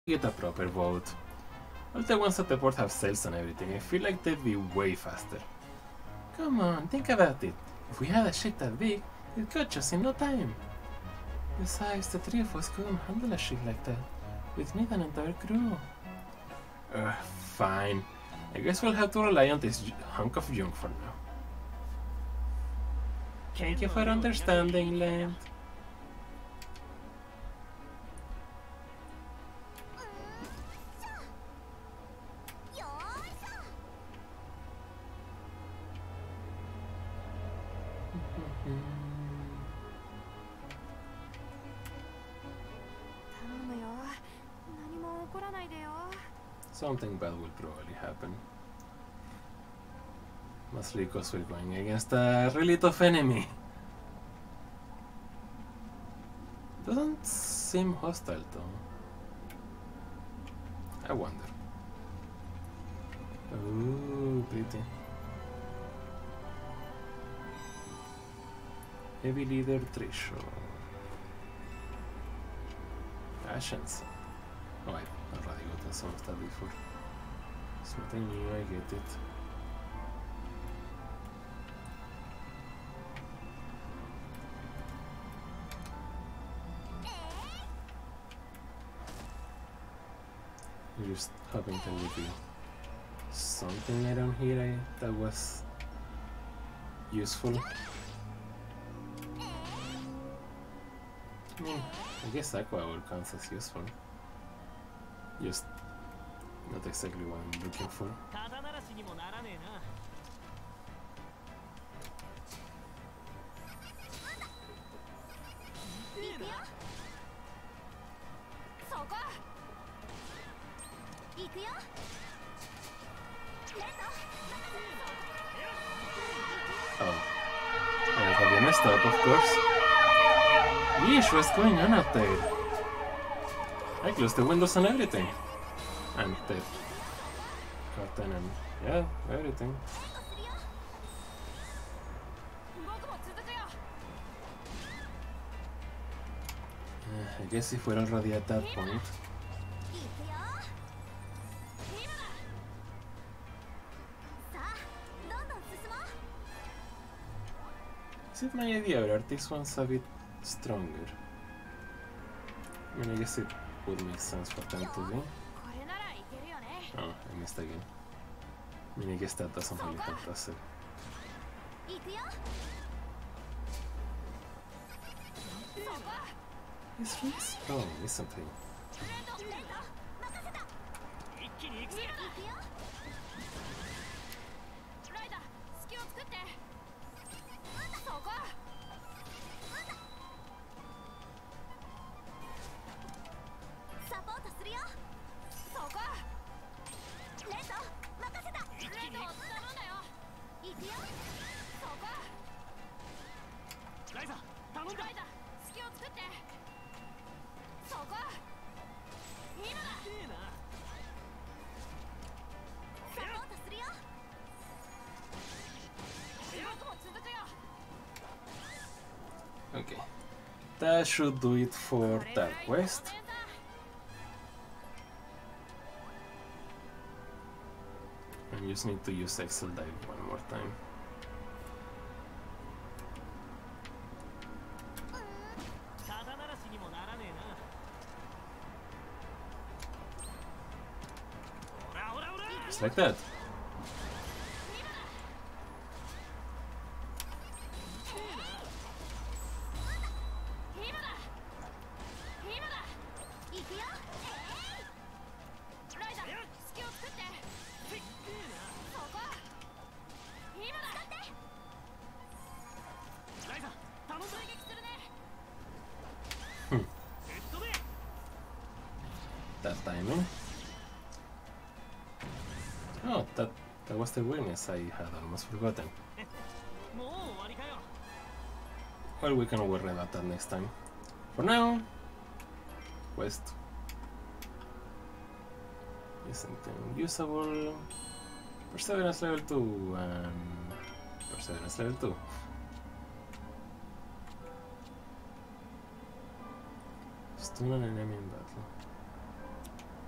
Get a proper vote. All the ones at the port have sails and everything. I feel like they'd be way faster. Come on, think about it. If we had a ship that big, it'd catch us in no time. Besides, the three of us couldn't handle a ship like that. With me and an entire crew. Fine. I guess we'll have to rely on this hunk of junk for now. Thank you for understanding, Land. Something bad will probably happen. Mostly because we're going against a really tough enemy. Doesn't seem hostile though. I wonder. Ooh, pretty. Heavy leader Trisho. Ashen's. Oh, I've already gotten some of that before. It's nothing new, I get it. Just hoping there would be something around here that was useful. I guess Aqua Oil counts as useful. Just not exactly what I'm looking for. Oh, I got messed up, of course. Yeesh, what's going on out there? I closed the windows and everything. And the curtain and yeah, everything. I guess if we're already at that point. Is it my idea or are these ones a bit stronger? I mean, I guess it would make sense for them to be. Oh, I missed again. I mean, I guess that doesn't really help us. He's really strong, isn't he? Okay, that should do it for that quest. I just need to use Excel Dive one more time. Just like that. That timing. Oh, that was the weakness I had almost forgotten. Well, we can worry about that next time. For now, quest isn't unusable. Perseverance level 2 and Perseverance level 2. Stun an enemy in battle.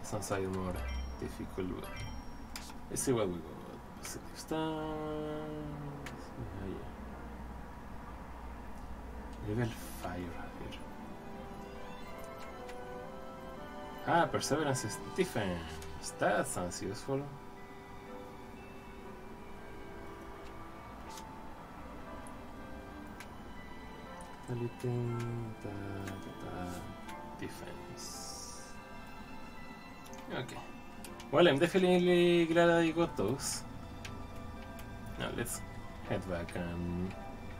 Some side more difficult. Let's see what we got. Positive stance. Level 5 here. Ah, Perseverance is defense. That sounds useful. Defense. Okay. Well, I'm definitely glad I got those. Now let's head back and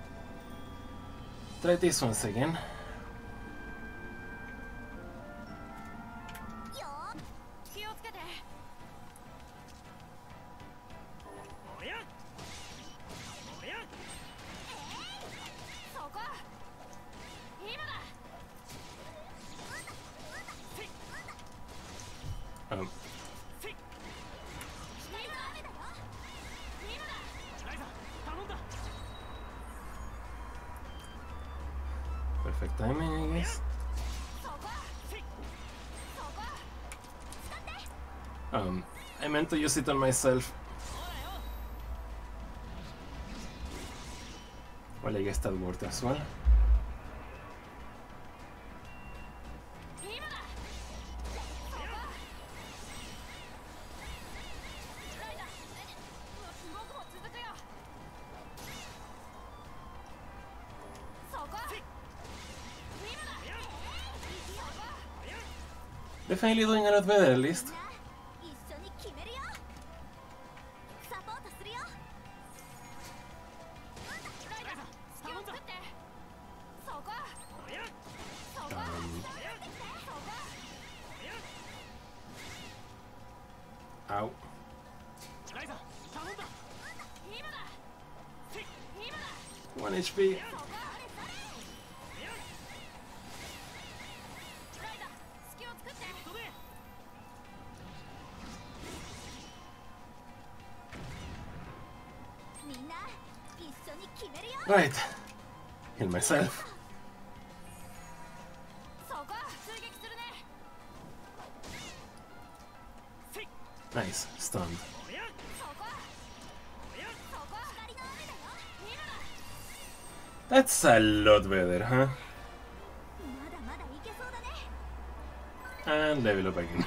try this once again. Perfect timing, I guess. I meant to use it on myself. Well, I guess that worked as well. Definitely doing a lot better, at least. Ow. 1 HP. Right. Heal myself. Nice. Stunned. That's a lot better, huh? And level up again.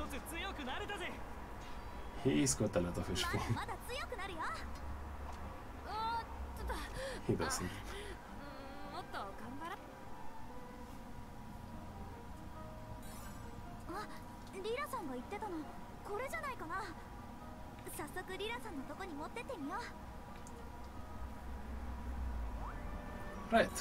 He's got a lot of HP. He doesn't. リラさんが言ってたのこれじゃないかな。早速リラさんのとこに持ってってみよう。 Right.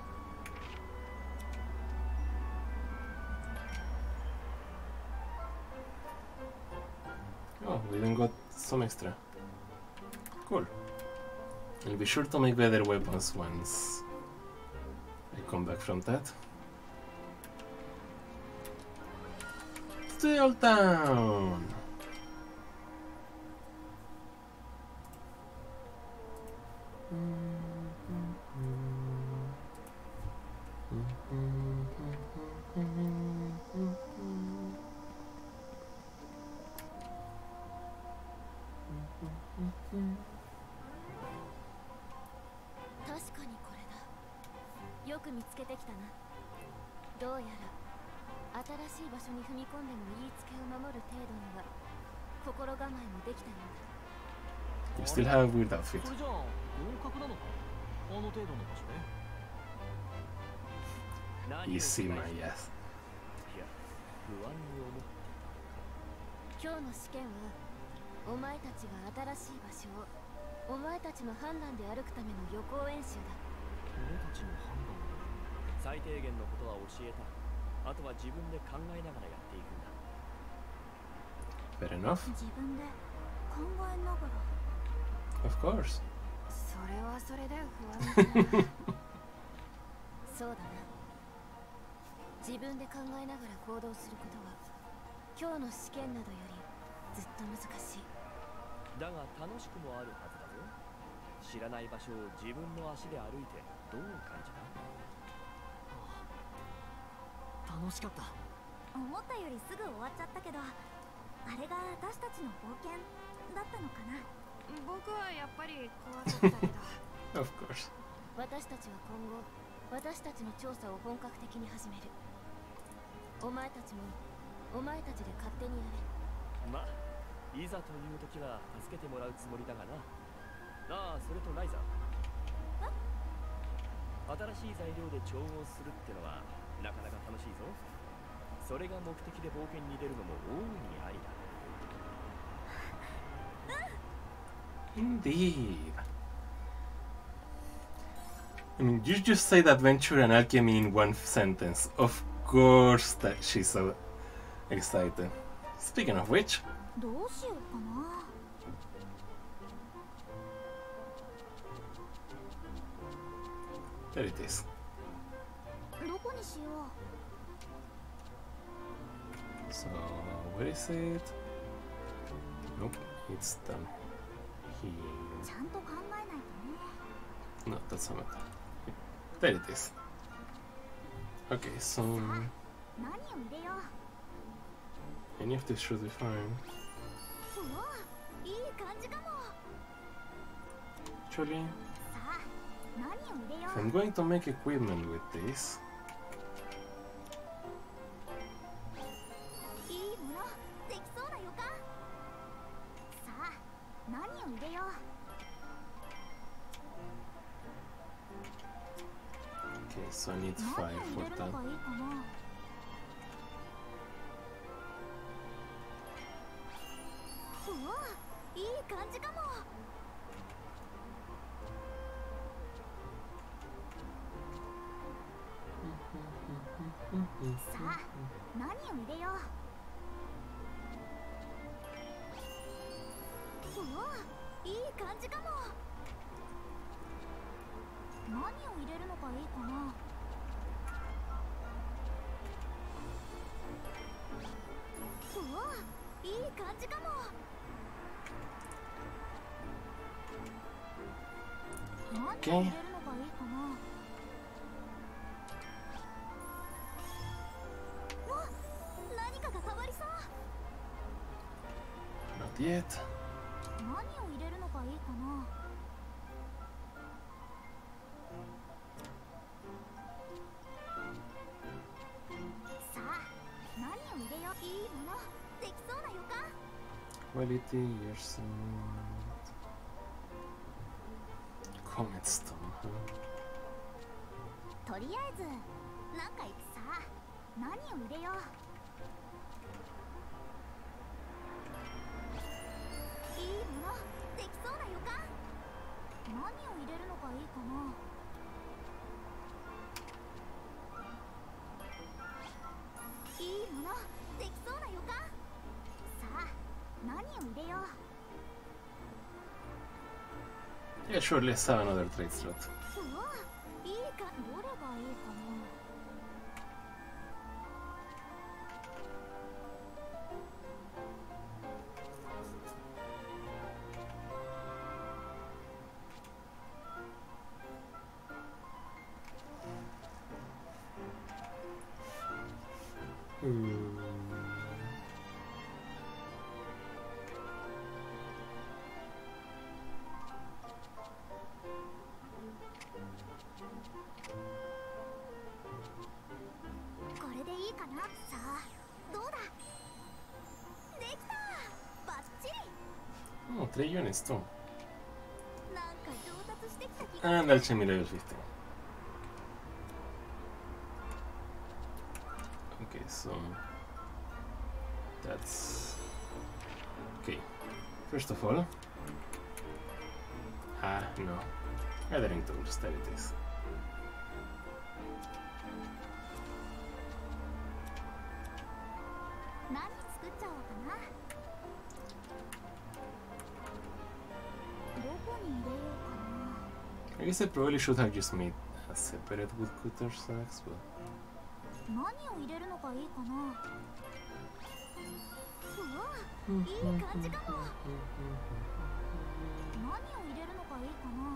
Oh, we even got some extra. Cool. I'll be sure to make better weapons once I come back from that. To the old town! You still have a weird outfit. Easy, my yes. 今日の試験はお前たちが新しい場所をお前たちの判断で歩くための予行演習だ。俺たちの判断。最低限のことは教えた。あとは自分で考えながらやっていくんだ。 Fair enough. 自分で考えながら。 Of course. それはそれで不安だな。そうだな。自分で考えながら行動することは今日の試験などよりずっと難しい。だが楽しくもあるはずだぞ。知らない場所を自分の足で歩いてどう感じた？楽しかった。思ったよりすぐ終わっちゃったけどあれが私たちの冒険だったのかな。 僕はやっぱり怖かったけど。 Of course. 私たちは今後、私たちの調査を本格的に始める。お前たちも、お前たちで勝手にやれ。 まあ、いざという時は助けてもらうつもりだがな。ああ、それとライザー。新しい材料で調合するってのはなかなか楽しいぞ。それが目的で冒険に出るのも大いにありだ。 Indeed. I mean, you just said adventure and alchemy in one sentence. Of course that she's so excited. Speaking of which, どうしようかな。 there it is. どこにしよ So, where is it? Nope, it's down う。 here. ちゃんと考えないとね。 No, that's not it. There it is. Okay, so 何を入れよう。 any of this should be fine. うわ、いい感じかも。 Actually, さあ、何を入れよ if I'm う。 going to make equipment with this, いいもの、できそうな予感。さあ、何を入れよう。 okay, so I need 何を 5 入 for れる that. のがいいかな。うわ、いい感じかも。 さあ、何を入れよう。うわ、いい感じかも。何を入れるのがいいかな。うわ、いい感じかも。 何を入れるのがいいかな。 わ、何かが変わりそう。 Not yet. 何を入れるのがいいかな。 さあ、何を入れよう。いいもの、できそうな予感。 Quality, your sound. Comet stone, huh? とりあえず、なんかいくさ。何を入れよう。 いいもの、できそうな予感。何を入れるのがいいかな。 いいもの、できそうな予感。さあ、何を入れよう。 Yeah, sure, let's have another trade slot. うわ、いいか、どれがいいかな。 これでいいかな。さあ、どうだ。できた。バッチリ。 Oh, 3 units too. なんか上達してきた気が。 And alchemy level 15. Okay, so that's okay. First of all, no, gathering tools. There it is. 何作っちゃおうかな。どこに入れようかな。 I guess I probably should have just made a separate woodcutter stacks, but 何を入れるのがいいかな。うわ、いい感じかも。何を入れるのがいいかな。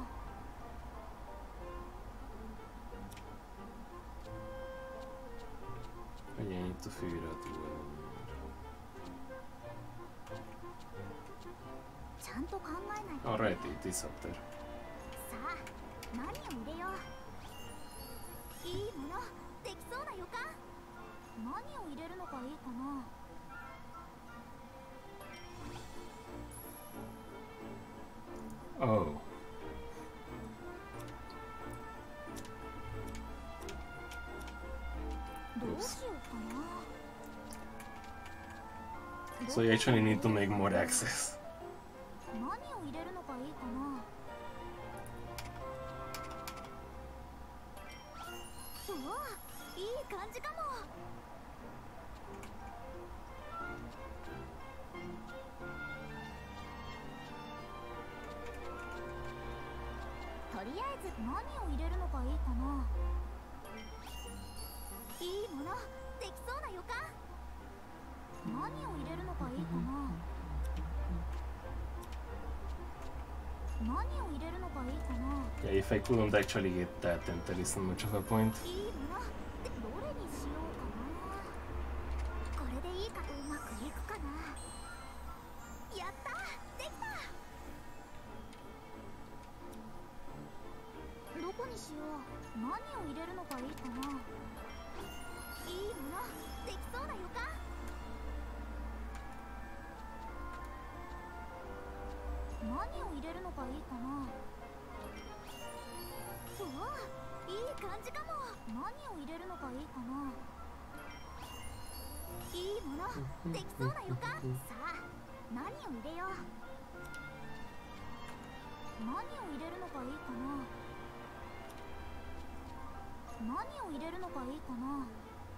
I need to figure out where. ゃんと考えないと。 Alright, it is up there. さあ何を入れよう。いいものできそうな予感。何を入れるのがいいかな。 Oh. どうしようかな。 So you actually need to make more access. 何を入れるのがいいかな。うわ、いい感じかも。とりあえず何を入れるのがいいかな。いいものできそうな予感。何を入れるのがいいかな。何を入れるのがいいかな。 Yeah, if I couldn't actually get that, then there isn't much of a point. いいものでどれにしようかな。これでいいか。うまくいくかな。やったできた。どこにしよう。何を入れるのがいいかな。いいものできそうな予感。何を入れるのがいいかな。うわ、いい感じかも。何を入れるのがいいかな。いいものできそうな予感。さあ何を入れよう。何を入れるのがいいかな。何を入れるのがいいかな。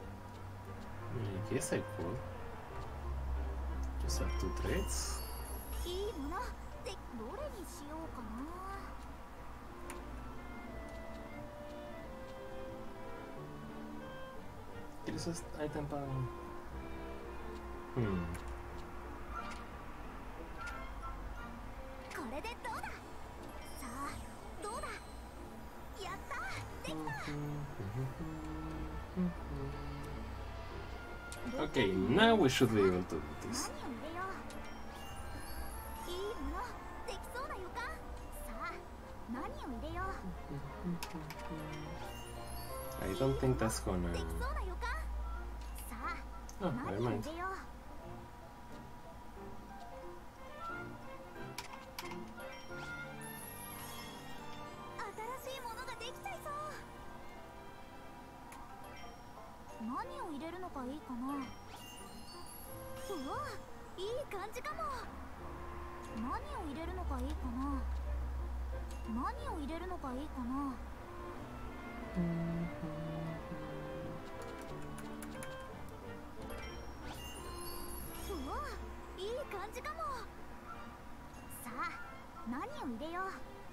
I guess I could. Just have two trades. いいものでどれにしようかな。 It is an item power. これでどうだ。さあどうだ。やったできた。 Okay, now we should be able to do 何 this. を入れよう。いいものできそうな予感。さあ何を入れよう。 I don't think that's gonna. できそうな予感。さあ Oh, 何 never を mind. 入れよう。新しいものができちゃいそう。何を入れるのがいいかな。うわ、いい感じかも。何を入れるのがいいかな。何を入れるのがいいかな。うわ、いい感じかも。さあ何を入れよう。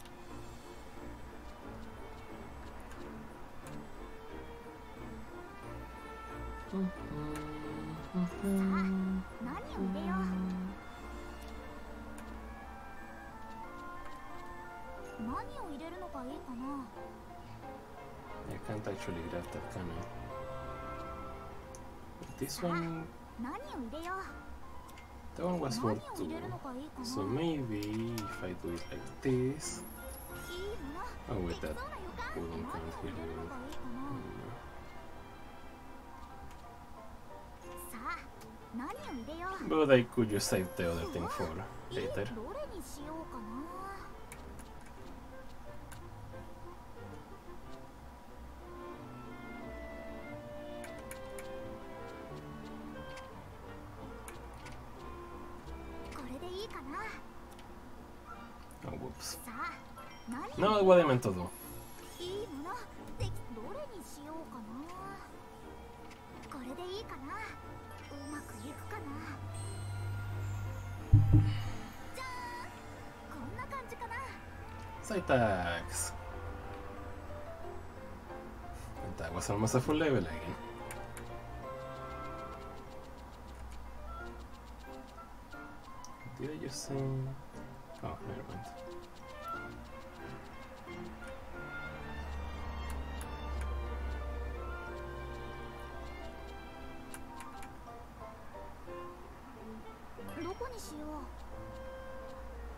さあ何を入れよう。何を入れるのがいいかな。 I can't actually grab that, can I? But this さあ one, 何を入れよう。 that one was 何 for を two. 入れるのがいいかな。 So maybe if I do it like this. いいもの Oh, で wait, きそう that な予感。 wouldn't 何を count 入れるの here. がいいかな。さあ何を入れよう。 But I could just save the other thing for いい later. どれにしようかな。 これでいいかな。 Oh, whoops. さあ何を No, what I meant to do. いいものでどれにしようかな。これでいいかな。うまくいくかな。じゃーん、こんな感じかな。 Cytax. And that was almost a full level again. Did I just say... Oh, never mind.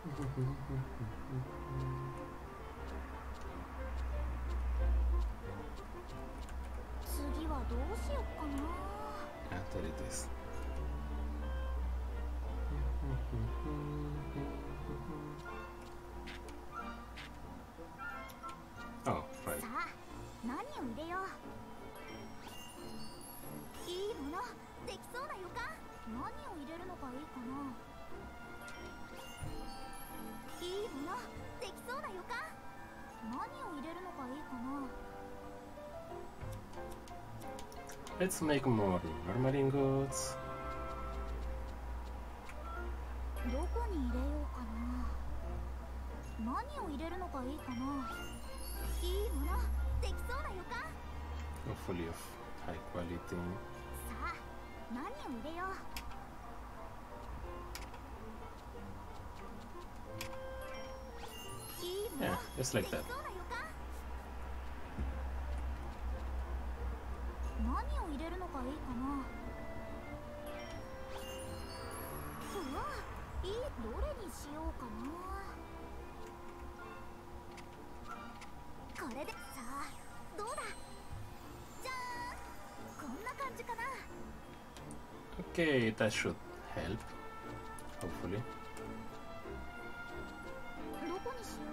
次はどうしよっかな。 There it is. Oh, right. さあ、何を入れよう。いいものできそうな予感。何を入れるのがいいかな。いいものできそうな予感。何を入れるのがいいかな。 Let's make more marmarin goods. どこに入れようかな。何を入れるのがいいかな。いいものできそうな予感。 Hopefully of high quality. さあ、何を入れよう。いいもの Yeah, just like で that. きそうな予感。何を入れるのがいいかな。うわ、いい。どれにしようかな。これでさあ、どうだ。じゃーん、こんな感じかな。 Okay, that should help. Hopefully. どこにしよ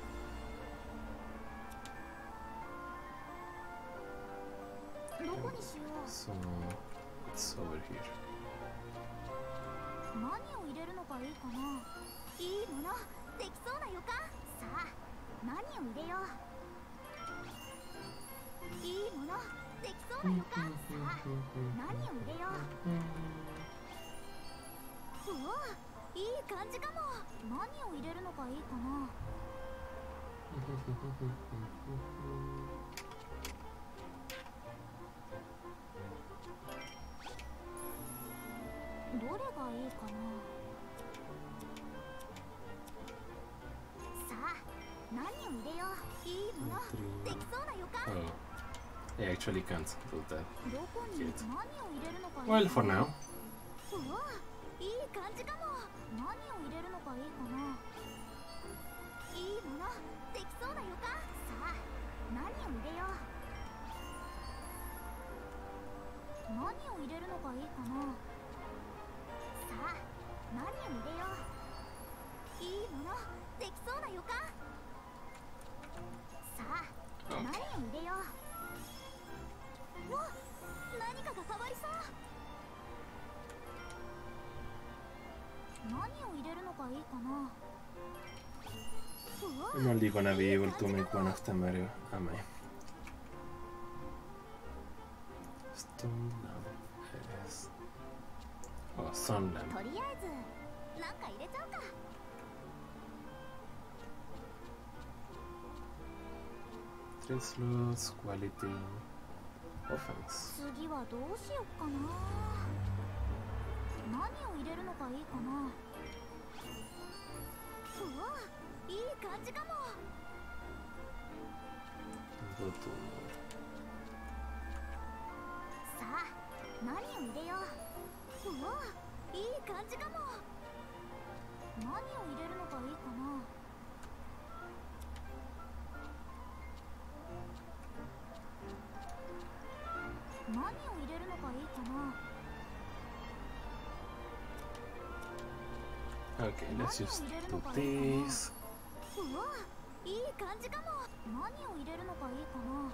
う。どこにしよう。 So it's over here. 何を入れるのがいいかな。いいものできそうな予感。さあ、何を入れよう。いいものできそうな予感。さあ、何を入れよう。うわ、いい感じかも。何を入れるのがいいかな。どれがいいかな。さあ、何を入れよう。いいものできそうな予感。 Oh, I actually can't do that. どこに何を入れるのがいいかな。 Well, for now. うわ、いい感じかも。何を入れるのがいいかな。いいものできそうな予感。さあ、何を入れよう。何を入れるのがいいかな。さあ、何を入れよう。いいものできそうな予感。さあ、何を入れよう。わ、何かが変わりそう。何を入れるのがいいかな。うわ、 I'm only gonna be able to make one of them, am I? Stone lamp. Yes. Oh, sun と lamp. りあえずなんか入れちゃうか。 3 slots, quality, offense. 次はどうしよっかな。何を入れるのがいいかな。うわ、いい感じかも。 Go to さあ、何を入れよう。うわ、いい感じかも。何を入れるのがいいかな。何を入れるのがいいかな。 Okay, let's just do this. うわ、いい感じかも。何を入れるのがいいかな。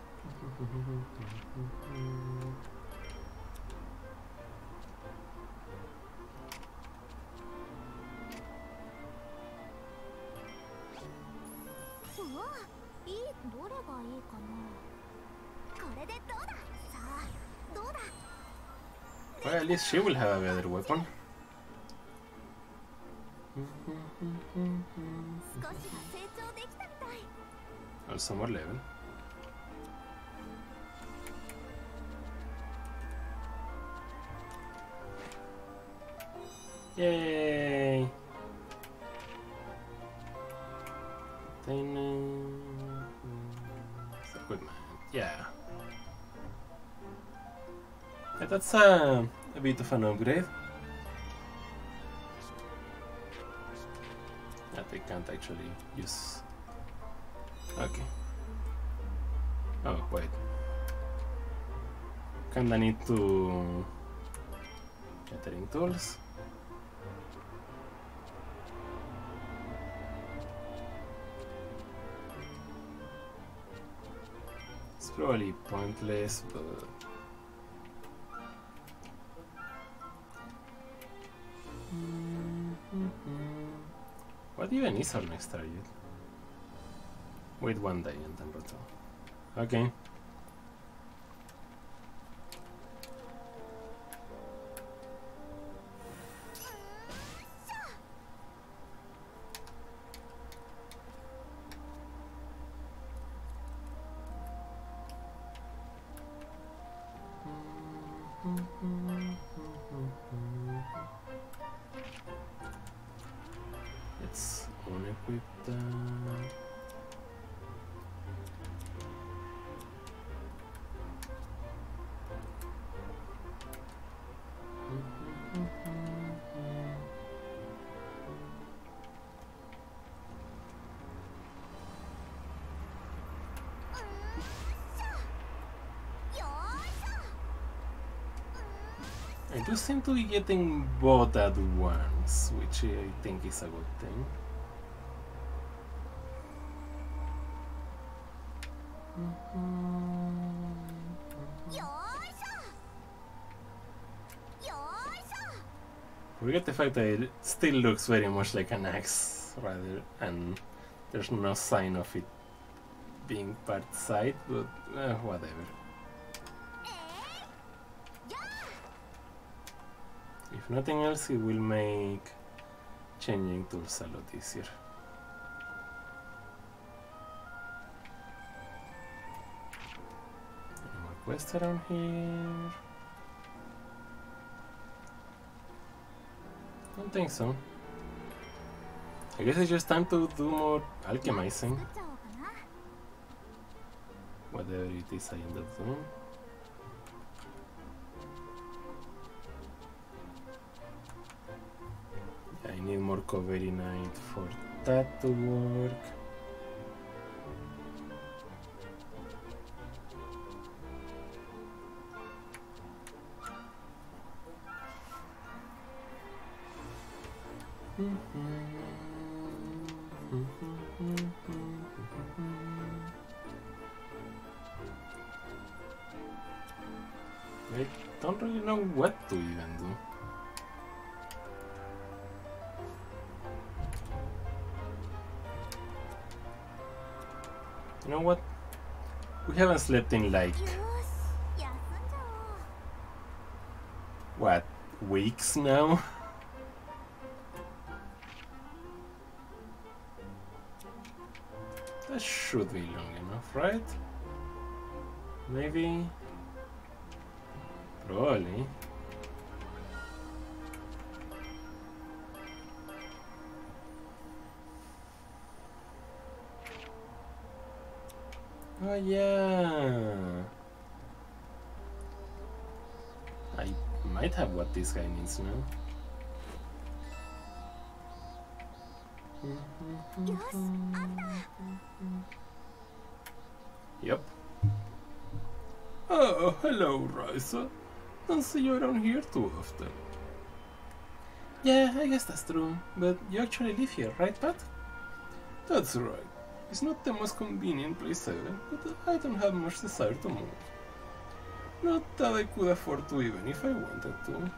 うわ、いい。どれがいいかな。これでどうだ。さあ、どうだ。 Well, at least she will have a better weapon. 少しは成長できたみたい。 Also more level. Yay! Equipment. Yeah. That's a bit of an upgrade. that I can't actually use. Okay. Oh, wait. Kinda need to... Gathering tools. It's probably pointless, but... What even is our next target? Wait one day and then return. Okay. Let's unequip that. I do seem to be getting both at once, which I think is a good thing. Forget the fact that it still looks very much like an axe, rather, and there's no sign of it being part side, but whatever. If nothing else, it will make changing tools a lot easier. Any more quests around here? Don't think so. I guess it's just time to do more alchemizing. Whatever it is I end up doing. I need more covery night for that to work. I don't really know what to even do. You know what? We haven't slept in like... what? Weeks now? That should be long enough, right? Maybe... Probably. Oh yeah. I might have what this guy needs now. Yep. Oh, hello, Ryza. Don't see you around here too often. Yeah, I guess that's true. But you actually live here, right, Pat? That's right. It's not the most convenient place ever, but I don't have much desire to move. Not that I could afford to even if I wanted to.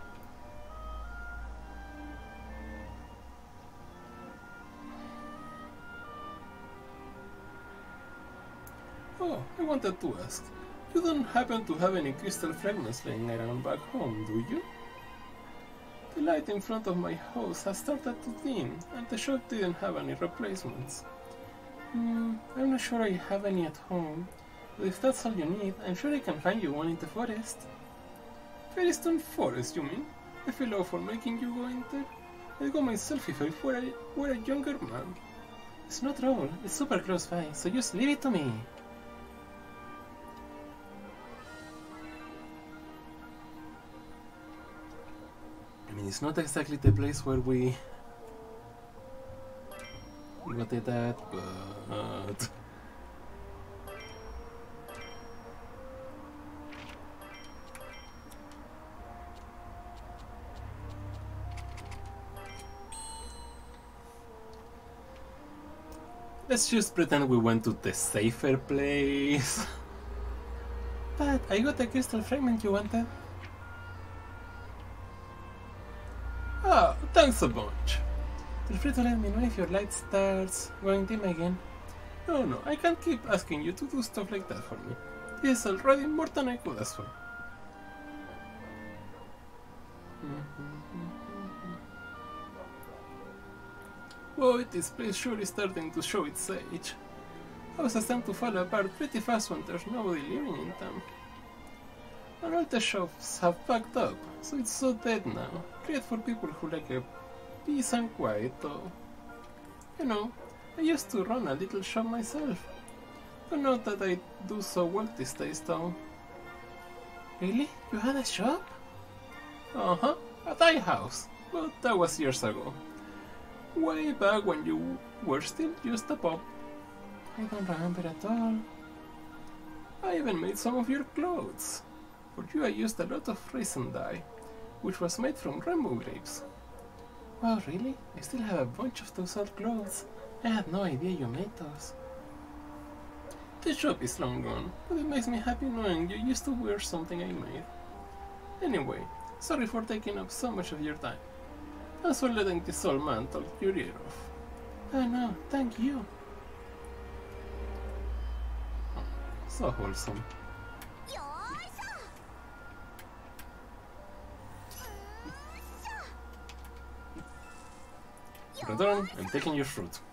Oh, I wanted to ask. You don't happen to have any crystal fragments laying around back home, do you? The light in front of my house has started to dim, and the shop didn't have any replacements. I'm not sure I have any at home, but if that's all you need, I'm sure I can find you one in the forest. Fairstone Forest, you mean? I feel awful making you go in there. I'd go myself if I were a younger man. It's no trouble, it's super close by, so just leave it to me. I mean, it's not exactly the place where we Got it at, but... Let's just pretend we went to the safer place. But I got the crystal fragment you wanted. Oh, thanks a bunch. Feel free to let me know if your light starts going dim again. No, I can't keep asking you to do stuff like that for me. This is already more than I could ask for. Boy, this place sure is starting to show its age. Houses tend to fall apart pretty fast when there's nobody living in them. And all the shops have packed up, so it's so dead now. Great for people who like a peace and quiet though. You know, I used to run a little shop myself. Don't know that I do so well these days though. Really? You had a shop? Uh-huh, a dye house, but that was years ago. Way back when you were still just a pup. I don't remember at all. I even made some of your clothes. For you I used a lot of resin dye, which was made from rainbow grapes. Wow, really? I still have a bunch of those old clothes. I had no idea you made those. The shop is long gone, but it makes me happy knowing you used to wear something I made. Anyway, sorry for taking up so much of your time. Thanks for letting this old man talk your ear off. Oh no, thank you. Oh, so wholesome. Return, I'm taking your fruit.